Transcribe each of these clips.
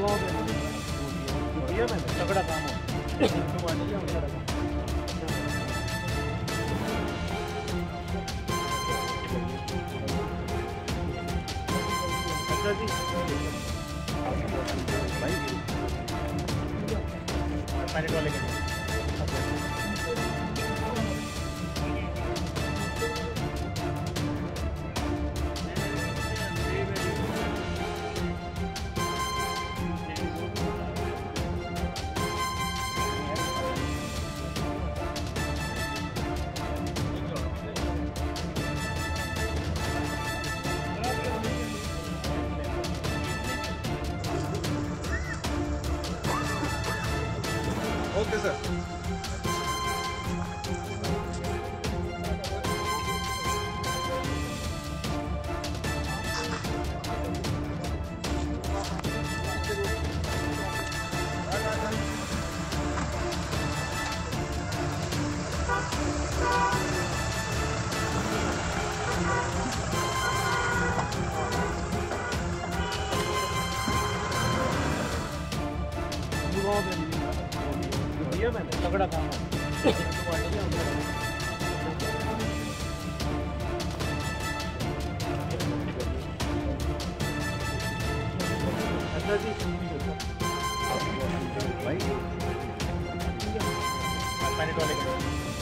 दिया मैंने तगड़ा काम हो अच्छा जी भाई पायलट वाले के ओके सर। दिया मैंने तगड़ा काम हो अच्छा जी भाई पायलट वाले के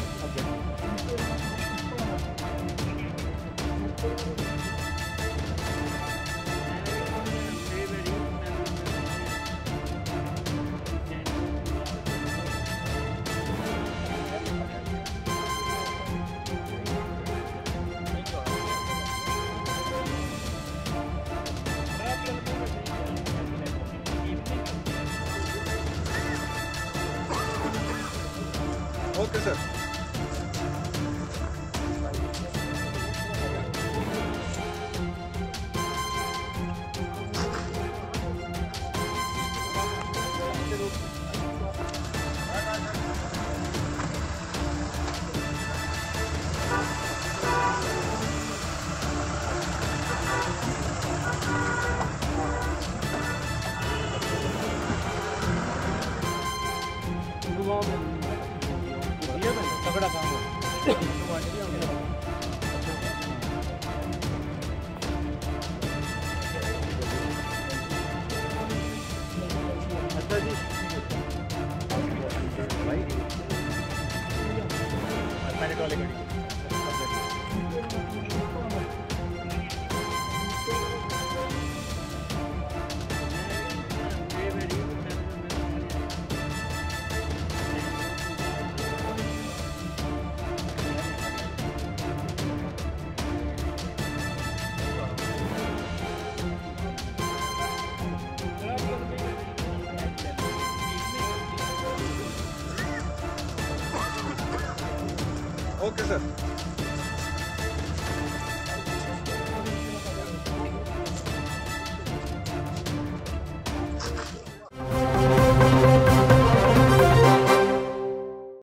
ओके सर। दिया मैंने तगड़ा काम हो अच्छा जी भाई पायलट वाले गाड़ी ओके सर।